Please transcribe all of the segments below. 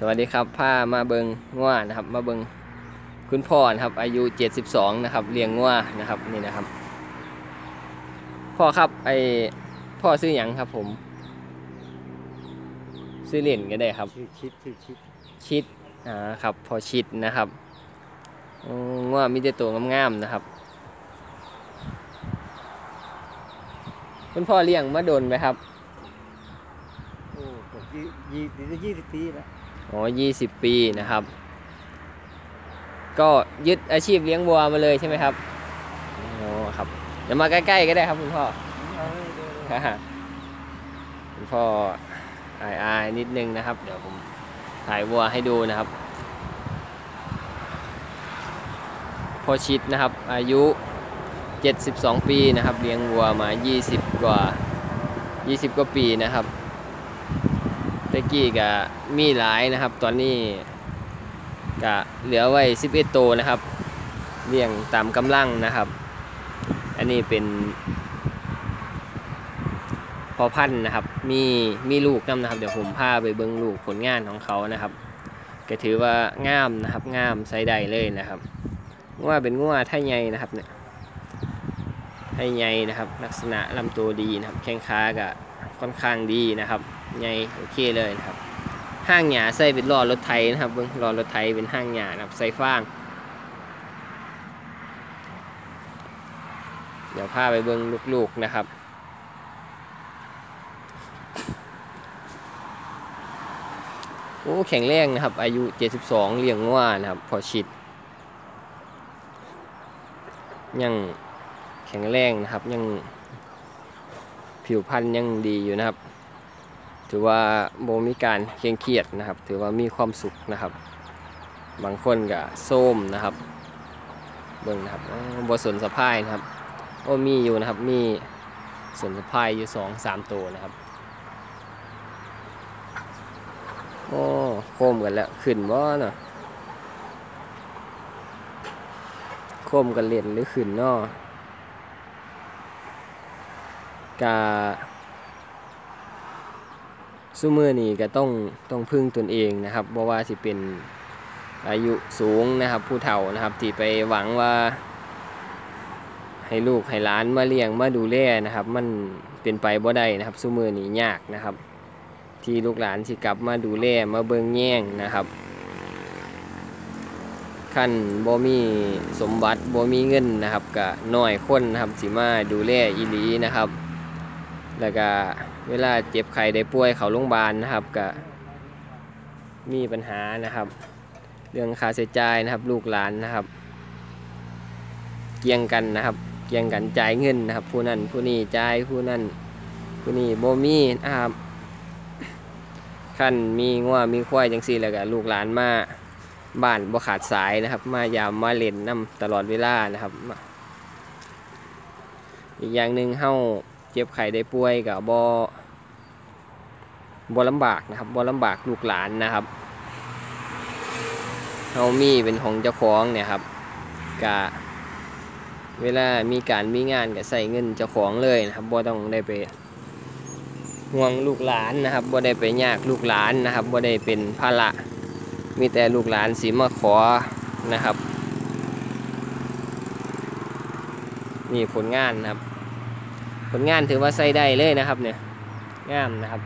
วัสดีครับพามาเบิงง่วนะครับมาเบิงคุณพ่อนะครับอายุ72นะครับเลี้ยงง่วนะครับนี่นะครับพ่อครับพ่อซื้อหยังครับผมซื้อเหรียญก็ได้ครับชื่อชิดชิดครับพอชิดนะครับง่วมีแต่ตัวงามๆนะครับคุณพ่อเลี้ยงมาโดนไหมครับโอ้ตก20 ปีแล้วอ๋อ20 ปีนะครับก็ยึดอาชีพเลี้ยงวัวมาเลยใช่ไหมครับอ๋อครับเดี๋ยวมาใกล้ๆก็ได้ครับคุณพ่อคุณพ่ออายนิดนึงนะครับเดี๋ยวผมถ่ายวัวให้ดูนะครับพ่อชิดนะครับอายุ72ปีนะครับเลี้ยงวัวมา20 กว่าปีนะครับตะกี้ก็มีหลายนะครับตอนนี้ก็เหลือไว้11ตัวนะครับเลี้ยงตามกำลังนะครับอันนี้เป็นพอพันธุ์นะครับมีลูกนำนะครับเดี๋ยวผมพาไปเบิ่งลูกผลงานของเขานะครับก็ถือว่างามนะครับงามใส่ได้เลยนะครับว่าเป็นงัวไทยใหญ่นะครับเนี่ยไทยใหญ่นะครับลักษณะลำตัวดีนะครับแข้งขาก็ค่อนข้างดีนะครับใหญ่โอเคเลยนะครับห้างหญ้าใส่เป็นล้อรถไถนะครับเบิ่งล้อรถไถเป็นห้างหญ้านะครับใส่ฟางเดี๋ยวพาไปเบิ่งลูกๆนะครับโอ้แข็งแรงนะครับอายุ72เลี้ยงงัวนะครับพอชิดยังแข็งแรงนะครับยังผิวพรรณยังดีอยู่นะครับถือว่าโบมีการเคร่งเครียดนะครับถือว่ามีความสุขนะครับบางคนก็โซมนะครับเบิ่งนะครับบสนสะพายนะครับโอ้มีอยู่นะครับมีสนสะพายอยู่2-3 ตัวนะครับโอ้โคมกันแล้วขึ้นบ่เนาะโคมกันเล่นหรือขึ้นเนาะกาซุมื้อนี้ก็ต้องพึ่งตนเองนะครับบ่ว่าสิเป็นอายุสูงนะครับผู้เฒ่านะครับที่ไปหวังว่าให้ลูกให้หลานมาเลี้ยงมาดูแลนะครับมันเป็นไปบ่ได้นะครับซุมื้อนี้ยากนะครับที่ลูกหลานสิกลับมาดูแลมาเบิ่งแย่งนะครับคันบ่มีสมบัติบ่มีเงินนะครับก็น้อยคนนะครับสิมาดูแลอีหลีนะครับแล้วก็เวลาเจ็บไข้ได้ป่วยเข้าโรงพยาบาลนะครับก็มีปัญหานะครับเรื่องค่าใช้จ่ายนะครับลูกหลานนะครับเกี่ยงกันนะครับเกี่ยงกันจ่ายเงินนะครับผู้นั้นผู้นี้จ่ายผู้นั้นผู้นี้บ่มีนะครับคันมีงัวมีควายจังซี่แล้วก็ลูกหลานมาบ้านบ่ขาดสายนะครับมายามมาเล่นน้ำตลอดเวลานะครับอีกอย่างหนึ่งเฮาเจ็บไข้ได้ป่วยกับบ่ลำบากนะครับบ่ลำบากลูกหลานนะครับเฮามีเป็นของเจ้าของเนี่ยครับกะเวลามีการมีงานก็ใส่เงินเจ้าของเลยนะครับบ่ต้องได้ไปห่วงลูกหลานนะครับบ่ได้ไปยากลูกหลานนะครับบ่ได้เป็นภาระมีแต่ลูกหลานสิมาขอนะครับนี่ผลงานนะครับผลงานถือว่าใส่ได้เลยนะครับเนี่ยงามนะครับ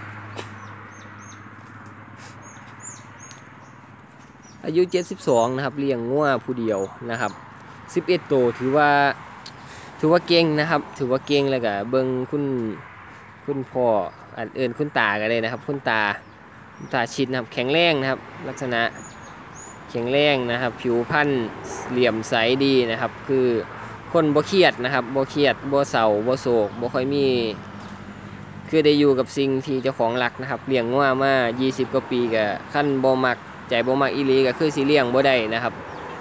อายุ72นะครับเลี้ยงงัวผู้เดียวนะครับ11ตัวถือว่าเก่งนะครับถือว่าเก่งแล้วก็เบิ่งคุณพ่ออันเอิ้นคุณตากันเลยนะครับคุณตาชิดนะครับแข็งแรงนะครับลักษณะแข็งแรงนะครับผิวพรรณเหลี่ยมใสดีนะครับคือคนบ่เครียดนะครับบ่เครียดบ่เศร้าบ่โศกบ่ค่อยมีคือได้อยู่กับสิ่งที่เจ้าของรักนะครับเลี้ยงงัวมา20 กว่าปีก็คันบ่มักใจบ่มักอีหลีก็คือสิเลี้ยงบ่ได้นะครับ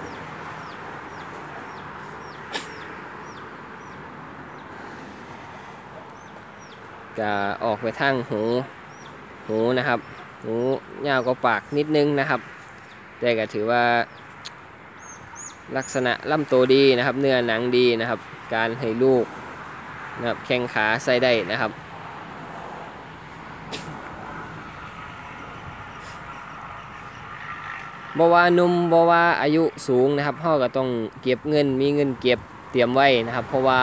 ก็ออกไปทางหูนะครับหูยาวกว่าปากนิดนึงนะครับแต่ก็ถือว่าลักษณะลำตัวดีนะครับเนื้อหนังดีนะครับการให้ลูกนะครับแข้งขาใส่ได้นะครับ อบ่ว่าหนุ่มบ่ว่าอายุสูงนะครับเฮาก็ต้องเก็บเงินมีเงินเก็บเตรียมไว้นะครับเพราะว่า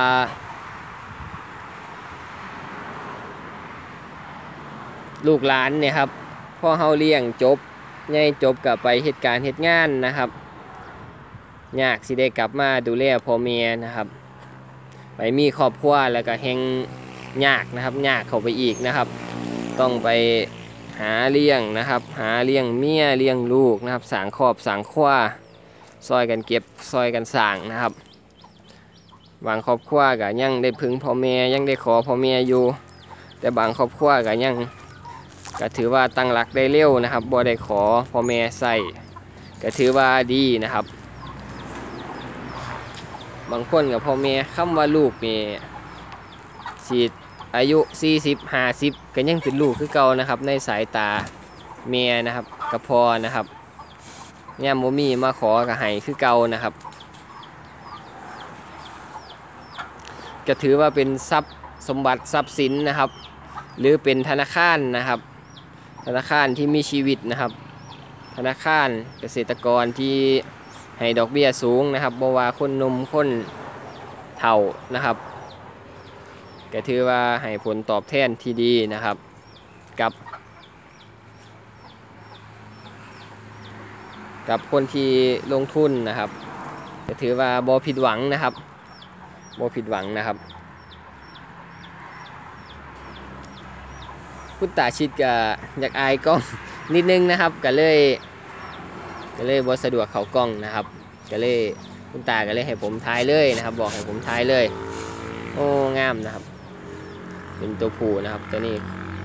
ลูกหลานเนี่ยครับพอเฮาเลี้ยงจบใหญ่จบก็ไปเฮ็ดการเฮ็ดงานนะครับยากสิได้กลับมาดูแลพ่อแม่นะครับไปมีครอบครัวแล้วก็แฮงยากนะครับยากเข้าไปอีกนะครับต้องไปหาเลี้ยงนะครับหาเลี้ยงเมียเลี้ยงลูกนะครับสร้างครอบสร้างครัวซอยกันเก็บซอยกันสร้างนะครับบางครอบครัวก็ยังได้พึ่งพ่อแม่ยังได้ขอพ่อแม่อยู่แต่บางครอบครัวก็ยังก็ถือว่าตั้งหลักได้เร็วนะครับบ่ได้ขอพ่อแม่ใส่ก็ถือว่าดีนะครับบางคนกับพ่อแม่คำว่าลูกนี่สิอายุ40-50ก็ยังเป็นลูกคือเก่านะครับในสายตาแม่นะครับกับพ่อนะครับเนี่ยโมมีมาขอกับให้คือเก่านะครับก็ถือว่าเป็นทรัพย์สมบัติทรัพย์สินนะครับหรือเป็นธนาคารนะครับธนาคารที่มีชีวิตนะครับธนาคารเกษตรกรที่ให้ดอกเบี้ยสูงนะครับบ่ว่าคนหนุ่มคนเฒ่านะครับก็ถือว่าให้ผลตอบแทนที่ดีนะครับกับคนที่ลงทุนนะครับก็ถือว่าบ่ผิดหวังนะครับบ่ผิดหวังนะครับคุณตาชิดก็อยากอายกล้องนิดนึงนะครับก็เลยบ่สะดวกเข้ากล้องนะครับก็เลยคุณตาก็เลยให้ผมถ่ายเลยนะครับบอกให้ผมถ่ายเลยโอ้งามนะครับเป็นตัวผู้นะครับตัวนี้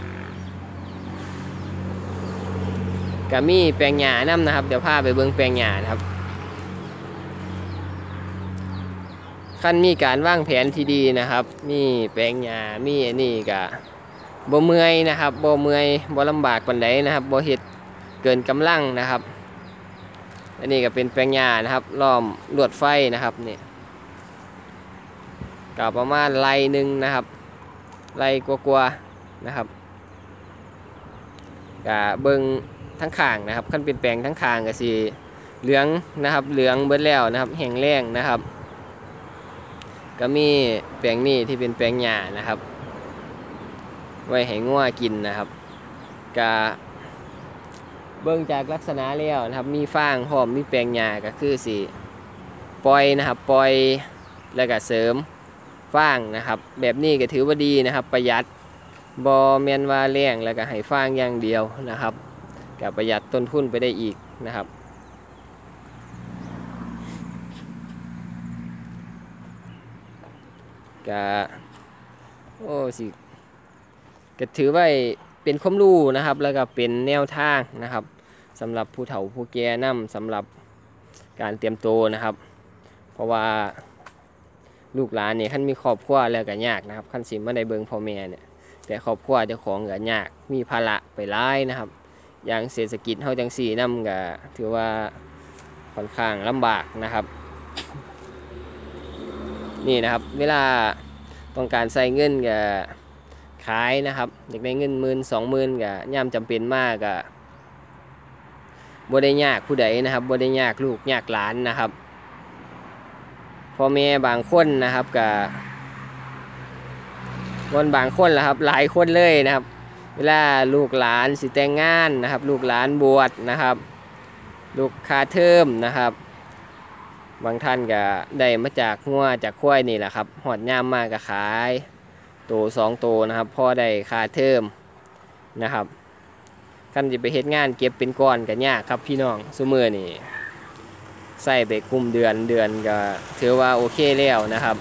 ก็มีแปลงหญ้านํนะครับเดี๋ยวพาไปเบิ่งแปลงหญ้านะครับขั้นมีการวางแผนที่ดีนะครับมีแปลงหญ้ามีอันนี้ก็บ่เมื่อยนะครับบ่เมื่อยบ่ลำบากปานใดนะครับบ่เฮ็ดเกินกำลังนะครับอันนี้ก็เป็นแปลงหญ้านะครับล้อมลวดไฟนะครับนี่ก็ประมาณไร่หนึ่งนะครับไร่กว่าๆนะครับก็เบิ่งทั้งข้างนะครับขั้นเป็นแปลงทั้งข้างก็สิเหลืองนะครับเหลืองเบิดแล้วนะครับแห้งแล้งนะครับก็มีแปลงนี้ที่เป็นแปลงหญ้านะครับไว้ให้งัวกินนะครับก็เบิ่งจากลักษณะแล้วนะครับมีฟางพร้อมมีแปลงหญ้าก็คือสิปล่อยนะครับปล่อยแล้วก็เสริมฟางนะครับแบบนี้ก็ถือว่าดีนะครับประหยัดบ่แม่นว่าแรงแล้วก็ให้ฟางอย่างเดียวนะครับก็ประหยัดต้นทุนไปได้อีกนะครับก็โอ้สิก็ถือว่าเป็นความรู้นะครับแล้วก็เป็นแนวทางนะครับสำหรับผู้เฒ่าผู้แก่นำสำหรับการเตรียมตัวนะครับเพราะว่าลูกหลานเนี่ยขั้นมีครอบครัวแล้วก็ยากนะครับขั้นสิมาได้เบิ่งพ่อแม่เนี่ยแต่ครอบครัวเจ้าของก็ยากมีภาระไปหลายนะครับอย่างเศรษฐกิจเฮาจังซี่นำก็ถือว่าค่อนข้างลำบากนะครับนี่นะครับเวลาต้องการใส่เงินก็ขายนะครับอยากได้เงิน10,000-20,000ก็ย่ำจำเป็นมากก็บ่ได้ยากผู้ใดนะครับบ่ได้ยากลูกยากหลานนะครับพ่อแม่บางคนนะครับก็บางคนล่ะครับหลายคนเลยนะครับเวลาลูกหลานสิแต่งงานนะครับลูกหลานบวชนะครับลูกค่าเทอมนะครับบางท่านก็ได้มาจากงัวจากควายนี่แหละครับหอดย่ามมากก็ขายโต2 โตนะครับพอได้ค่าเทอมนะครับคันจะไปเฮ็ดงานเก็บเป็นก้อนก็ยากครับพี่น้องซุมื้อนี่ใส่ไปคุมเดือนก็ถือว่าโอเคแล้วนะครับ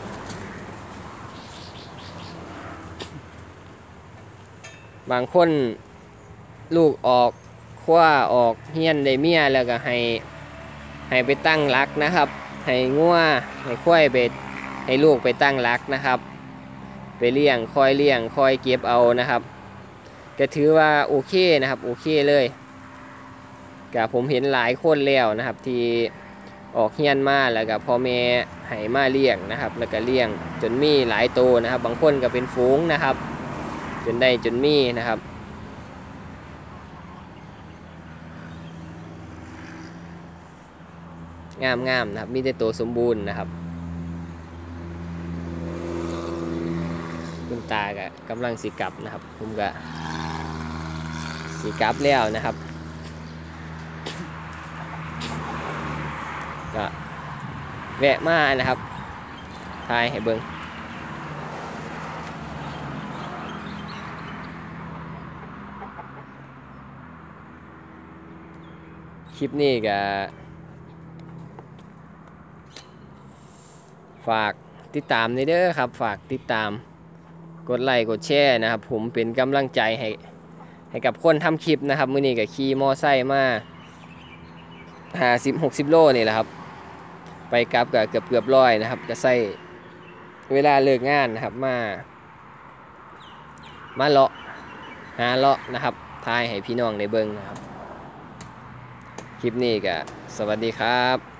บางคนลูกออกคว้าออกเฮียนได้เมียแล้วก็ให้ไปตั้งหลักนะครับให้งัวให้ควายไปให้ลูกไปตั้งหลักนะครับไปเลี้ยงคอยเก็บเอานะครับก็ถือว่าโอเคนะครับโอเคเลยก็ผมเห็นหลายคนแล้วนะครับที่ออกเฮียนมาแล้วก็พ่อแม่ให้มาเลี้ยงนะครับแล้วก็เลี้ยงจนมีหลายโตนะครับบางคนก็เป็นฝูงนะครับจนได้จนมีนะครับงามๆนะครับมีแต่ตัวสมบูรณ์นะครับคุณตาก็กำลังสิกลับนะครับผมก็สิกลับแล้วนะครับก็แวะมานะครับถ่ายให้เบิ่งคลิปนี้ก็ฝากติดตามในเด้อครับฝากติดตามกดไลค์กดแชร์นะครับผมเป็นกำลังใจให้กับคนทำคลิปนะครับมื้อนี้ก็ขี่มอไซค์มา50-60 โลนี่แหละครับไปกลับก็เกือบร้อยนะครับก็ใส่เวลาเลิกงานนะครับมาเลาะหาเลาะนะครับทายให้พี่น้องได้เบิ่งนะครับคลิปนี้ก็สวัสดีครับ